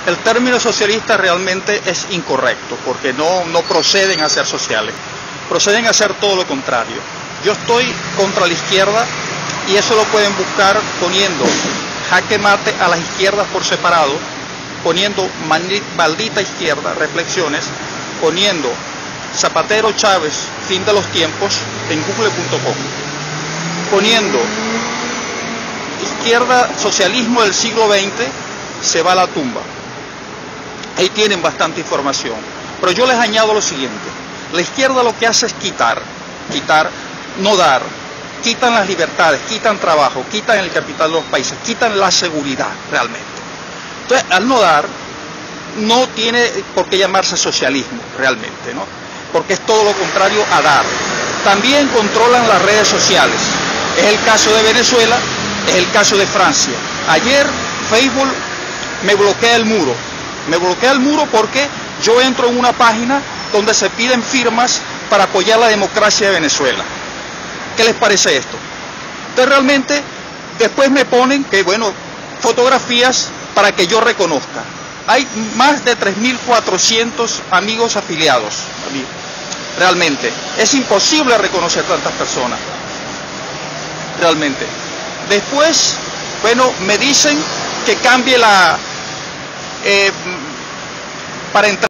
el término socialista realmente es incorrecto, porque no proceden a ser sociales, proceden a ser todo lo contrario. Yo estoy contra la izquierda y eso lo pueden buscar poniendo jaque mate a las izquierdas por separado, poniendo maldita izquierda, reflexiones, poniendo Zapatero Chávez, fin de los tiempos, en google.com, poniendo izquierda, socialismo del siglo XX, se va a la tumba. Ahí tienen bastante información. Pero yo les añado lo siguiente: la izquierda lo que hace es quitar, no dar, quitan las libertades, quitan trabajo, quitan el capital de los países, quitan la seguridad realmente. Entonces, al no dar, no tiene por qué llamarse socialismo realmente, ¿no? Porque es todo lo contrario a dar. También controlan las redes sociales. Es el caso de Venezuela, es el caso de Francia. Ayer Facebook me bloquea el muro. Me bloquea el muro porque yo entro en una página donde se piden firmas para apoyar la democracia de Venezuela. ¿Qué les parece esto? Entonces realmente después me ponen que, bueno, fotografías para que yo reconozca. Hay más de 3.400 amigos afiliados. Realmente es imposible reconocer tantas personas. Realmente. Después, bueno, me dicen que cambie para entrar